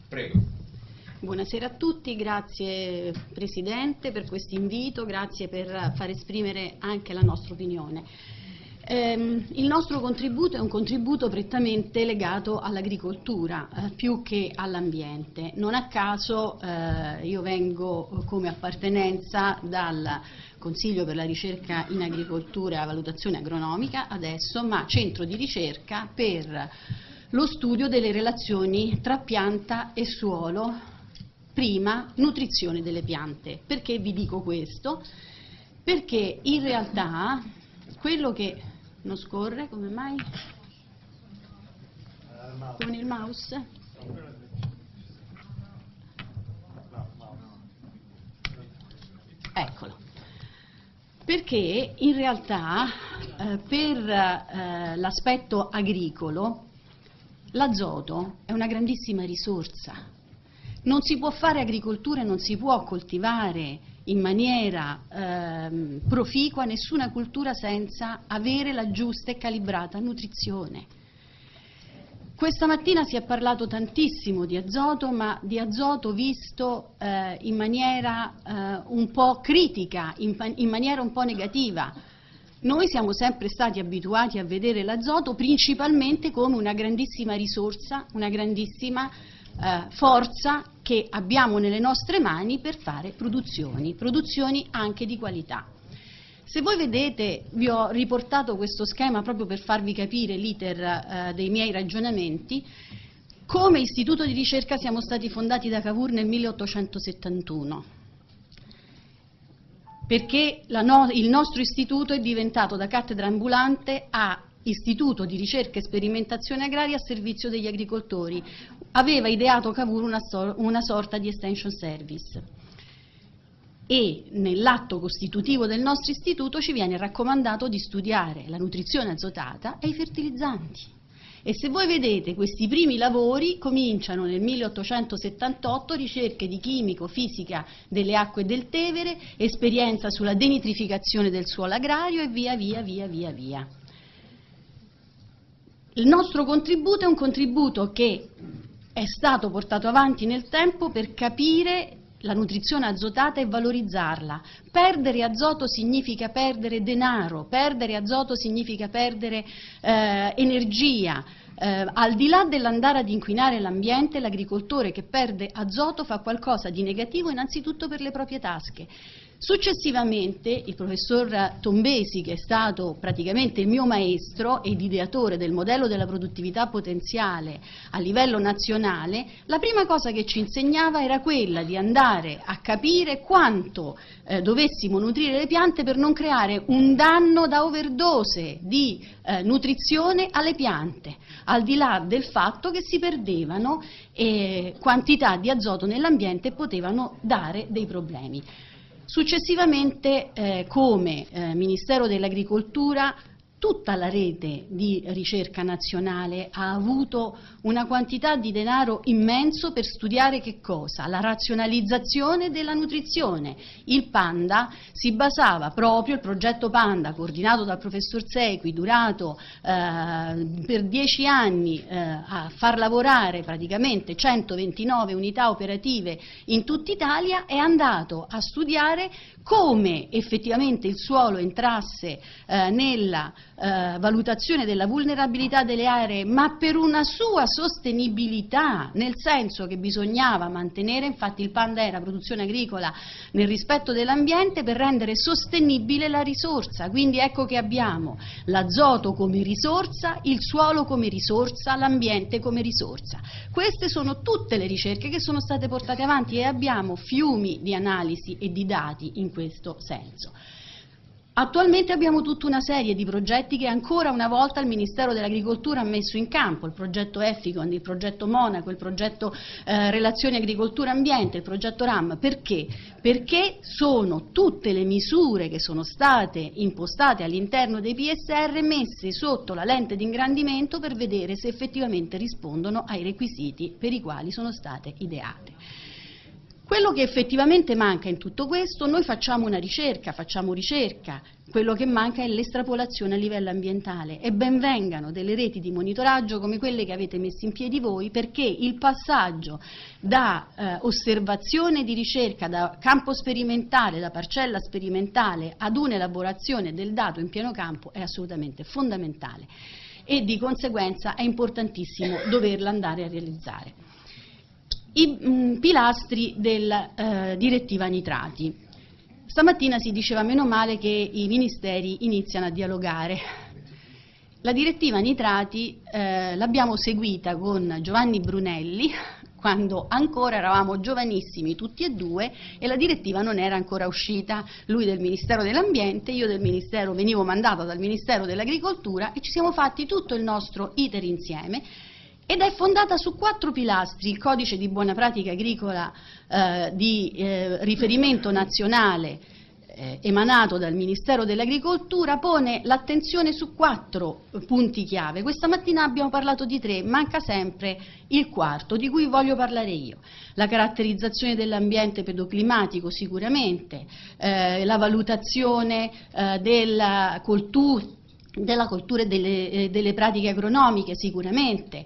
Prego. Buonasera a tutti, grazie Presidente per questo invito, grazie per far esprimere anche la nostra opinione. Il nostro contributo è un contributo prettamente legato all'agricoltura più che all'ambiente. Non a caso io vengo come appartenenza dal Consiglio per la ricerca in agricoltura e la valutazione agronomica adesso, ma centro di ricerca per lo studio delle relazioni tra pianta e suolo, prima nutrizione delle piante. Perché vi dico questo? Perché in realtà quello che non scorre, come mai? Con il mouse? Eccolo. Perché in realtà per l'aspetto agricolo l'azoto è una grandissima risorsa. Non si può fare agricoltura e non si può coltivare in maniera proficua nessuna cultura senza avere la giusta e calibrata nutrizione. Questa mattina si è parlato tantissimo di azoto, ma di azoto visto in maniera un po' critica, in maniera un po' negativa. Noi siamo sempre stati abituati a vedere l'azoto principalmente come una grandissima risorsa, una grandissima forza che abbiamo nelle nostre mani per fare produzioni anche di qualità. Se voi vedete, vi ho riportato questo schema proprio per farvi capire l'iter dei miei ragionamenti. Come istituto di ricerca siamo stati fondati da Cavour nel 1871, perché il nostro istituto è diventato da cattedra ambulante a istituto di ricerca e sperimentazione agraria a servizio degli agricoltori. Aveva ideato Cavour una sorta di extension service e nell'atto costitutivo del nostro istituto ci viene raccomandato di studiare la nutrizione azotata e i fertilizzanti. E se voi vedete questi primi lavori cominciano nel 1878, ricerche di chimico-fisica delle acque del Tevere, esperienza sulla denitrificazione del suolo agrario e via via via via via. Il nostro contributo è un contributo che è stato portato avanti nel tempo per capire la nutrizione azotata e valorizzarla. Perdere azoto significa perdere denaro, perdere azoto significa perdere energia. Al di là dell'andare ad inquinare l'ambiente, l'agricoltore che perde azoto fa qualcosa di negativo innanzitutto per le proprie tasche. Successivamente il professor Tombesi, che è stato praticamente il mio maestro ed ideatore del modello della produttività potenziale a livello nazionale, la prima cosa che ci insegnava era quella di andare a capire quanto dovessimo nutrire le piante per non creare un danno da overdose di nutrizione alle piante, al di là del fatto che si perdevano quantità di azoto nell'ambiente e potevano dare dei problemi. Successivamente, come Ministero dell'Agricoltura, tutta la rete di ricerca nazionale ha avuto una quantità di denaro immenso per studiare che cosa? La razionalizzazione della nutrizione. Il Panda si basava proprio, il progetto Panda, coordinato dal professor Sequi, durato per 10 anni a far lavorare praticamente 129 unità operative in tutta Italia, è andato a studiare come effettivamente il suolo entrasse nella valutazione della vulnerabilità delle aree, ma per una sua sostenibilità, nel senso che bisognava mantenere, infatti il Panda era produzione agricola nel rispetto dell'ambiente per rendere sostenibile la risorsa. Quindi ecco che abbiamo l'azoto come risorsa, il suolo come risorsa, l'ambiente come risorsa. Queste sono tutte le ricerche che sono state portate avanti e abbiamo fiumi di analisi e di dati in questo senso. Attualmente abbiamo tutta una serie di progetti che ancora una volta il Ministero dell'Agricoltura ha messo in campo, il progetto Efficon, il progetto Monaco, il progetto Relazioni Agricoltura-Ambiente, il progetto RAM. Perché? Perché sono tutte le misure che sono state impostate all'interno dei PSR messe sotto la lente di ingrandimento per vedere se effettivamente rispondono ai requisiti per i quali sono state ideate. Quello che effettivamente manca in tutto questo, noi facciamo ricerca, quello che manca è l'estrapolazione a livello ambientale e ben vengano delle reti di monitoraggio come quelle che avete messo in piedi voi, perché il passaggio da osservazione di ricerca, da campo sperimentale, da parcella sperimentale ad un'elaborazione del dato in pieno campo è assolutamente fondamentale e di conseguenza è importantissimo doverla andare a realizzare. I pilastri della direttiva nitrati. Stamattina si diceva meno male che i ministeri iniziano a dialogare. La direttiva nitrati l'abbiamo seguita con Giovanni Brunelli quando ancora eravamo giovanissimi tutti e due e la direttiva non era ancora uscita, lui del Ministero dell'Ambiente, io venivo mandata dal Ministero dell'Agricoltura e ci siamo fatti tutto il nostro iter insieme. Ed è fondata su 4 pilastri: il codice di buona pratica agricola di riferimento nazionale emanato dal Ministero dell'Agricoltura pone l'attenzione su 4 punti chiave. Questa mattina abbiamo parlato di 3, manca sempre il quarto, di cui voglio parlare io. La caratterizzazione dell'ambiente pedoclimatico sicuramente, la valutazione della coltura e delle pratiche agronomiche sicuramente,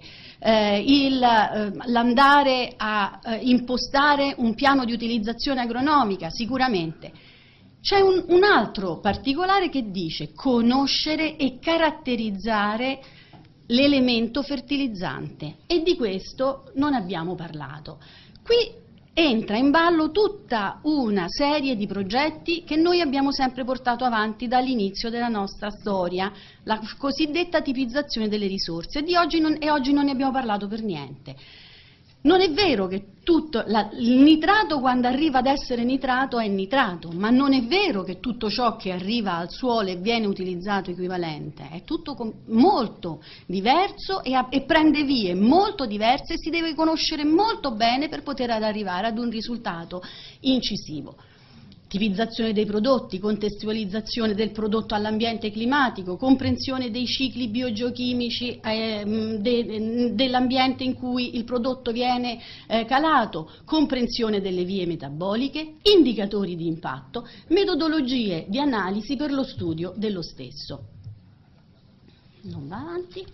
l'andare a impostare un piano di utilizzazione agronomica sicuramente. C'è un altro particolare che dice conoscere e caratterizzare l'elemento fertilizzante e di questo non abbiamo parlato. Qui entra in ballo tutta una serie di progetti che noi abbiamo sempre portato avanti dall'inizio della nostra storia, la cosiddetta tipizzazione delle risorse, e oggi non ne abbiamo parlato per niente. Non è vero che il nitrato quando arriva ad essere nitrato è nitrato, ma non è vero che tutto ciò che arriva al suolo e viene utilizzato equivalente, è tutto molto diverso e prende vie molto diverse e si deve conoscere molto bene per poter arrivare ad un risultato incisivo. Tipizzazione dei prodotti, contestualizzazione del prodotto all'ambiente climatico, comprensione dei cicli biogeochimici dell'ambiente in cui il prodotto viene calato, comprensione delle vie metaboliche, indicatori di impatto, metodologie di analisi per lo studio dello stesso. Non va avanti.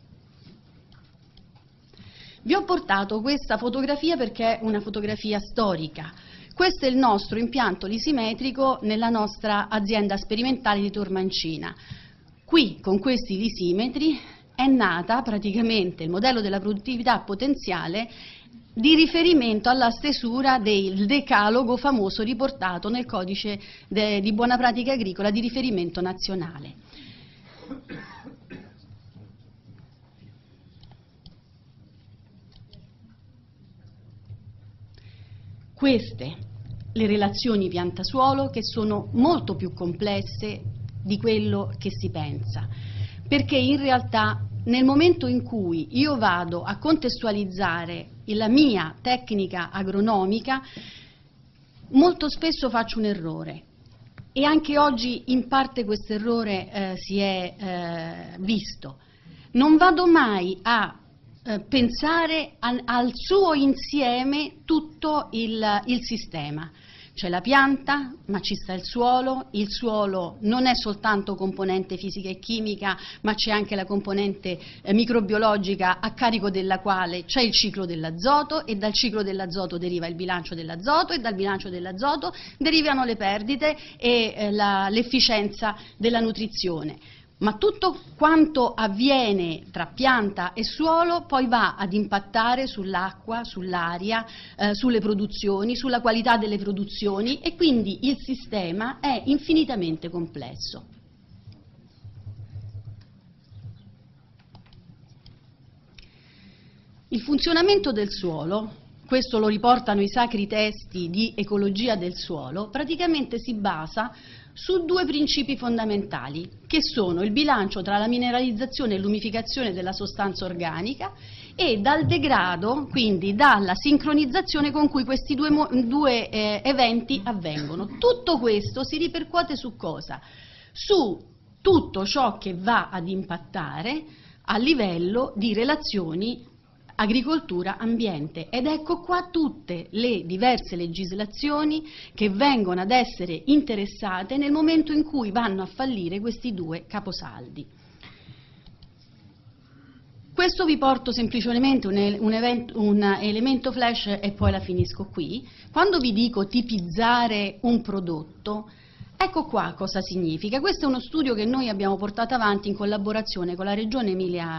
Vi ho portato questa fotografia perché è una fotografia storica. Questo è il nostro impianto lisimetrico nella nostra azienda sperimentale di Tormancina. Qui, con questi lisimetri, è nata praticamente il modello della produttività potenziale di riferimento alla stesura del decalogo famoso riportato nel codice di buona pratica agricola di riferimento nazionale. Queste le relazioni pianta-suolo, che sono molto più complesse di quello che si pensa, perché in realtà nel momento in cui io vado a contestualizzare la mia tecnica agronomica, molto spesso faccio un errore e anche oggi in parte questo errore si è visto. Non vado mai a pensare al suo insieme tutto il sistema. C'è la pianta, ma ci sta il suolo non è soltanto componente fisica e chimica, ma c'è anche la componente microbiologica a carico della quale c'è il ciclo dell'azoto e dal ciclo dell'azoto deriva il bilancio dell'azoto e dal bilancio dell'azoto derivano le perdite e l'efficienza della nutrizione. Ma tutto quanto avviene tra pianta e suolo poi va ad impattare sull'acqua, sull'aria, sulle produzioni, sulla qualità delle produzioni e quindi il sistema è infinitamente complesso. Il funzionamento del suolo, questo lo riportano i sacri testi di ecologia del suolo, praticamente si basa su 2 principi fondamentali, che sono il bilancio tra la mineralizzazione e l'umificazione della sostanza organica e dal degrado, quindi dalla sincronizzazione con cui questi due eventi avvengono. Tutto questo si ripercuote su cosa? Su tutto ciò che va ad impattare a livello di relazioni agricoltura, ambiente. Ed ecco qua tutte le diverse legislazioni che vengono ad essere interessate nel momento in cui vanno a fallire questi due caposaldi. Questo vi porto semplicemente un elemento flash e poi la finisco qui. Quando vi dico tipizzare un prodotto, ecco qua cosa significa. Questo è uno studio che noi abbiamo portato avanti in collaborazione con la Regione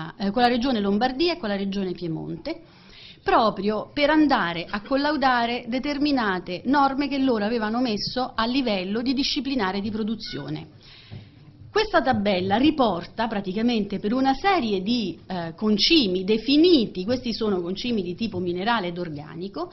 Lombardia e con la Regione Piemonte, proprio per andare a collaudare determinate norme che loro avevano messo a livello di disciplinare di produzione. Questa tabella riporta praticamente per una serie di concimi definiti, questi sono concimi di tipo minerale ed organico,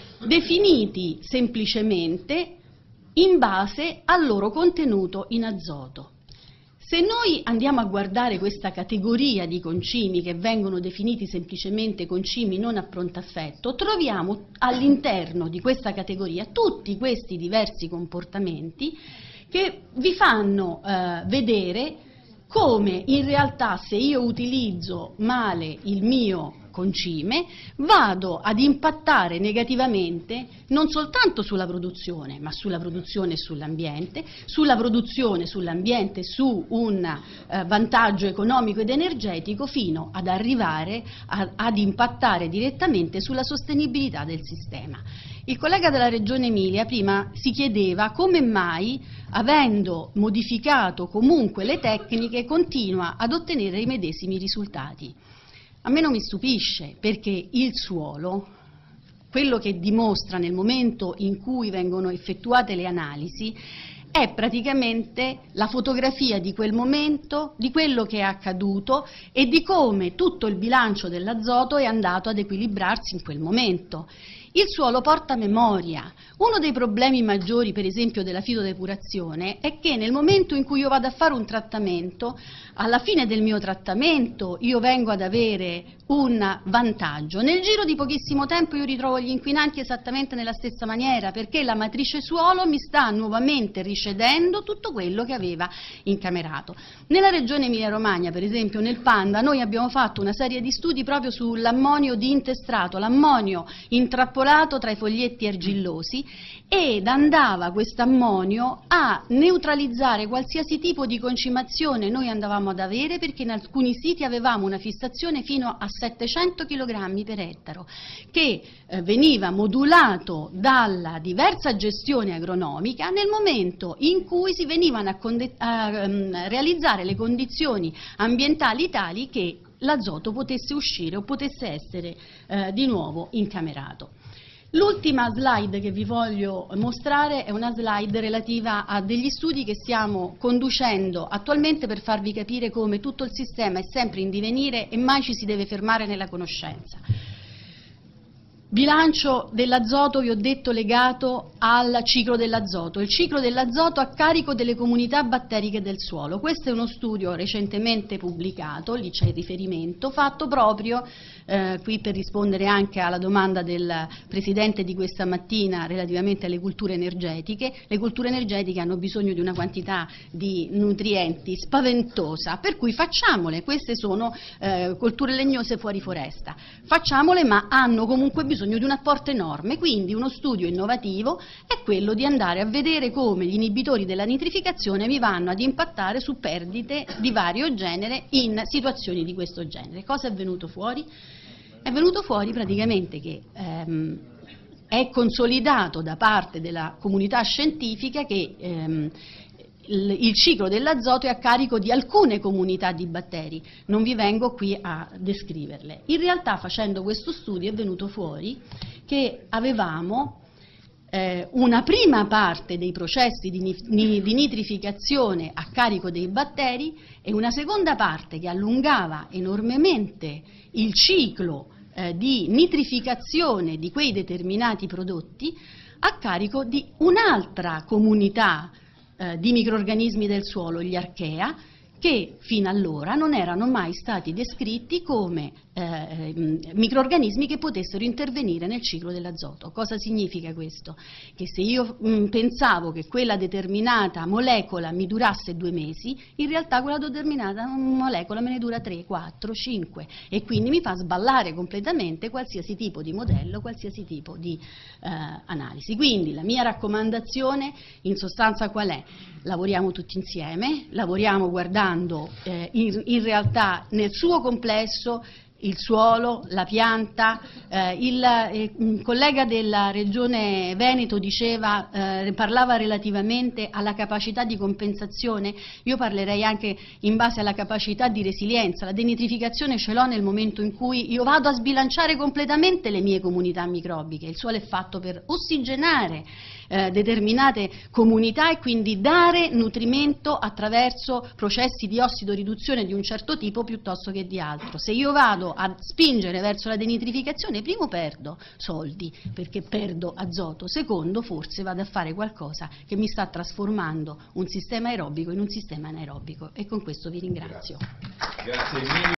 definiti semplicemente in base al loro contenuto in azoto. Se noi andiamo a guardare questa categoria di concimi che vengono definiti semplicemente concimi non a pronto affetto, troviamo all'interno di questa categoria tutti questi diversi comportamenti che vi fanno vedere come in realtà se io utilizzo male il mio concime vado ad impattare negativamente non soltanto sulla produzione, ma sulla produzione e sull'ambiente, sulla produzione, sull'ambiente, su un vantaggio economico ed energetico, fino ad arrivare ad impattare direttamente sulla sostenibilità del sistema. Il collega della Regione Emilia prima si chiedeva come mai, avendo modificato comunque le tecniche, continua ad ottenere i medesimi risultati. A me non mi stupisce, perché il suolo, quello che dimostra nel momento in cui vengono effettuate le analisi, è praticamente la fotografia di quel momento, di quello che è accaduto e di come tutto il bilancio dell'azoto è andato ad equilibrarsi in quel momento. Il suolo porta memoria. Uno dei problemi maggiori, per esempio, della fitodepurazione è che nel momento in cui io vado a fare un trattamento, alla fine del mio trattamento io vengo ad avere un vantaggio. Nel giro di pochissimo tempo io ritrovo gli inquinanti esattamente nella stessa maniera, perché la matrice suolo mi sta nuovamente ricedendo tutto quello che aveva incamerato. Nella regione Emilia-Romagna, per esempio, nel Panda, noi abbiamo fatto una serie di studi proprio sull'ammonio di intestrato, l'ammonio intrappolato tra i foglietti argillosi, ed andava questo ammonio a neutralizzare qualsiasi tipo di concimazione noi andavamo ad avere, perché in alcuni siti avevamo una fissazione fino a 700 kg per ettaro, che veniva modulato dalla diversa gestione agronomica nel momento in cui si venivano a realizzare le condizioni ambientali tali che l'azoto potesse uscire o potesse essere di nuovo incamerato. L'ultima slide che vi voglio mostrare è una slide relativa a degli studi che stiamo conducendo attualmente per farvi capire come tutto il sistema è sempre in divenire e mai ci si deve fermare nella conoscenza. Bilancio dell'azoto, vi ho detto, legato al ciclo dell'azoto. Il ciclo dell'azoto a carico delle comunità batteriche del suolo. Questo è uno studio recentemente pubblicato, lì c'è il riferimento, fatto proprio, qui per rispondere anche alla domanda del Presidente di questa mattina relativamente alle culture energetiche. Le culture energetiche hanno bisogno di una quantità di nutrienti spaventosa, per cui facciamole. Queste sono colture legnose fuori foresta. Facciamole, ma hanno comunque bisogno di un apporto enorme, quindi uno studio innovativo è quello di andare a vedere come gli inibitori della nitrificazione mi vanno ad impattare su perdite di vario genere in situazioni di questo genere. Cosa è venuto fuori? È venuto fuori praticamente che è consolidato da parte della comunità scientifica che il ciclo dell'azoto è a carico di alcune comunità di batteri, non vi vengo qui a descriverle. In realtà, facendo questo studio, è venuto fuori che avevamo una prima parte dei processi di nitrificazione a carico dei batteri e una seconda parte che allungava enormemente il ciclo di nitrificazione di quei determinati prodotti a carico di un'altra comunità di microrganismi del suolo, gli archea, che fino allora non erano mai stati descritti come microrganismi che potessero intervenire nel ciclo dell'azoto. Cosa significa questo? Che se io pensavo che quella determinata molecola mi durasse 2 mesi, in realtà quella determinata molecola me ne dura 3, 4, 5 e quindi mi fa sballare completamente qualsiasi tipo di modello, qualsiasi tipo di analisi. Quindi la mia raccomandazione in sostanza qual è? Lavoriamo tutti insieme, lavoriamo guardando in realtà nel suo complesso il suolo, la pianta, il collega della Regione Veneto diceva, parlava relativamente alla capacità di compensazione, io parlerei anche in base alla capacità di resilienza. La denitrificazione ce l'ho nel momento in cui io vado a sbilanciare completamente le mie comunità microbiche, il suolo è fatto per ossigenare determinate comunità e quindi dare nutrimento attraverso processi di ossidoriduzione di un certo tipo piuttosto che di altro. Se io vado a spingere verso la denitrificazione, primo perdo soldi perché perdo azoto, secondo forse vado a fare qualcosa che mi sta trasformando un sistema aerobico in un sistema anaerobico e con questo vi ringrazio. Grazie mille.